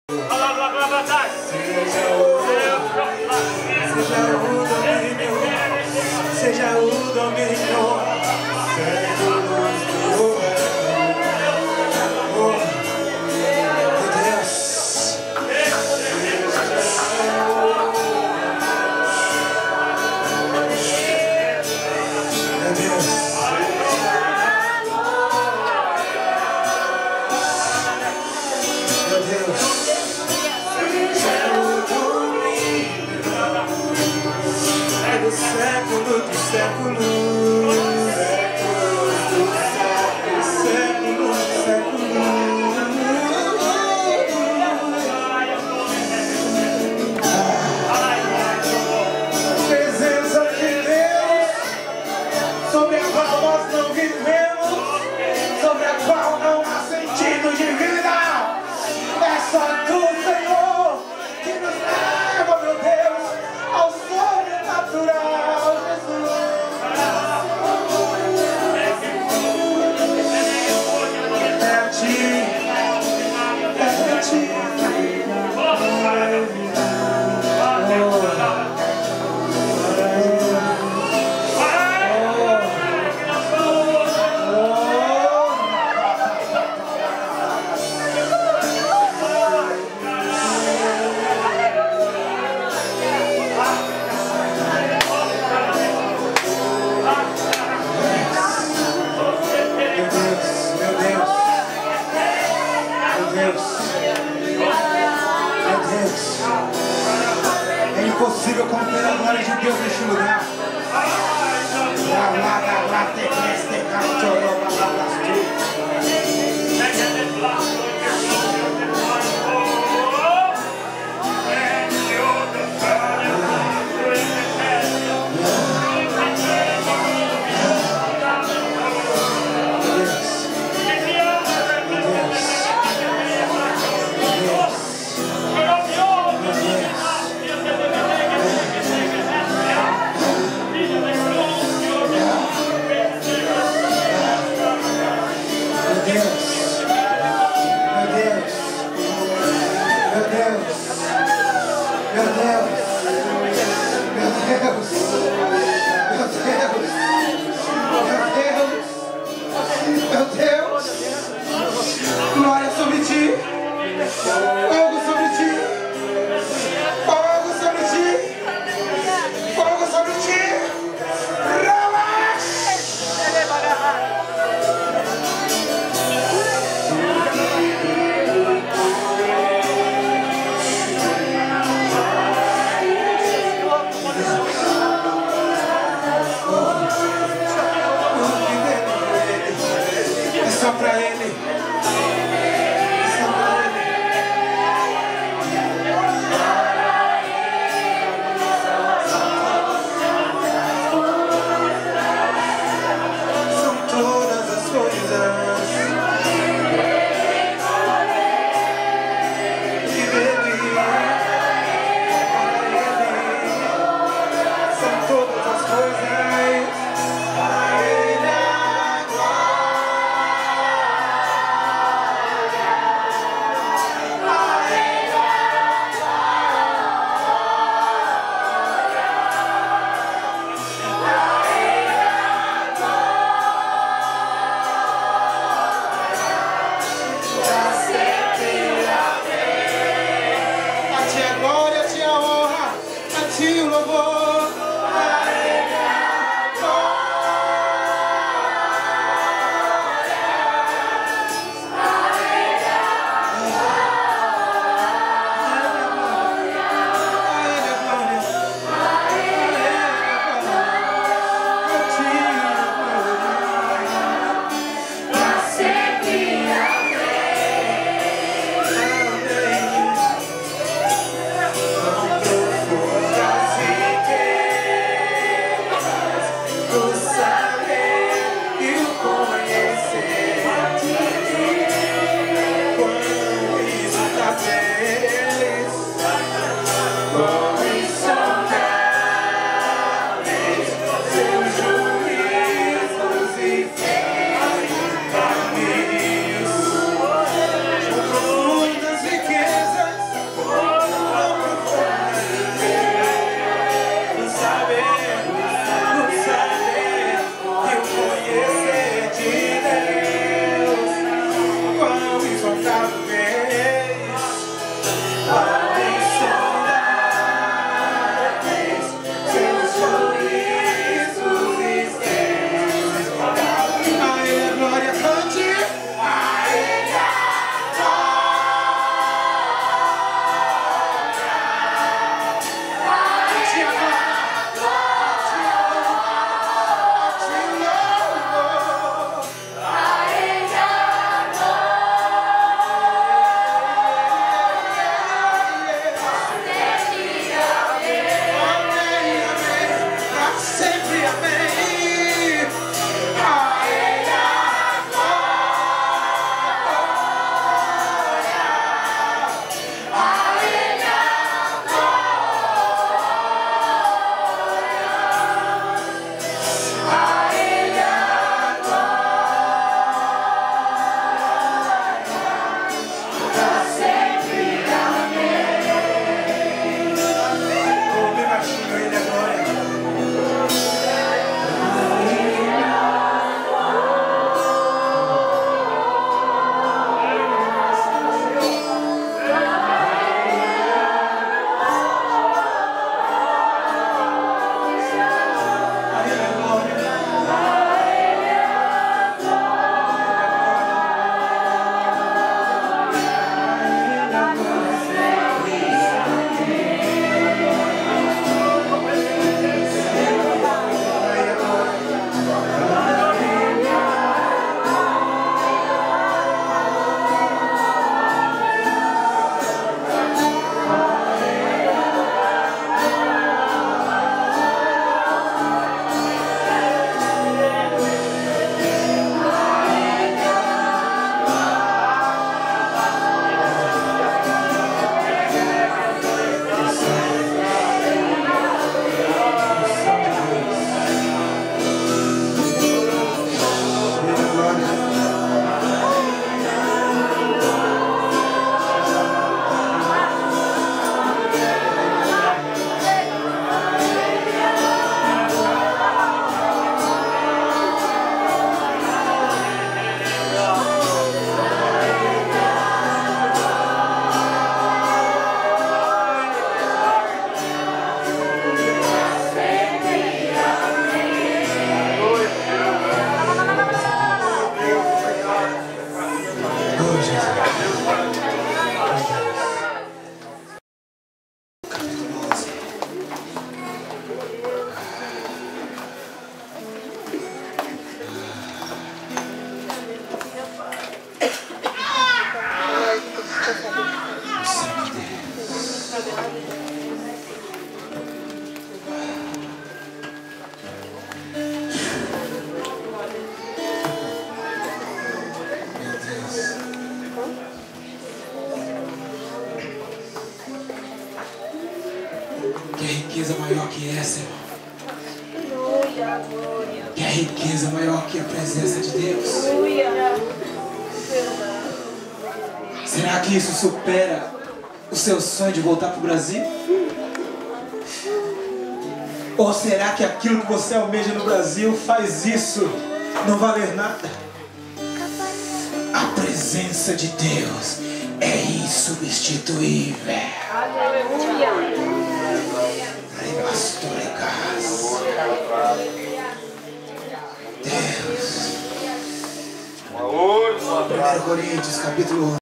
Seja o domínio, século dos séculos, século dos séculos. Presença de Deus, sobre a qual nós não vivemos, sobre a qual não há sentido de vida. É só tu, Senhor, que nos leva, meu Deus, ao sobrenatural, Jesus. É a ti, é a ti. É impossível conter a glória de Deus neste lugar. Glória sobre ti, fogo sobre ti, fogo sobre ti, fogo sobre ti. É só pra ele. riqueza maior que essa, irmão? Que a riqueza maior que a presença de Deus? Será que isso supera o seu sonho de voltar para o Brasil? Ou será que aquilo que você almeja no Brasil faz isso não valer nada? A presença de Deus é insubstituível. Aleluia. Deus. 1 Coríntios capítulo 1.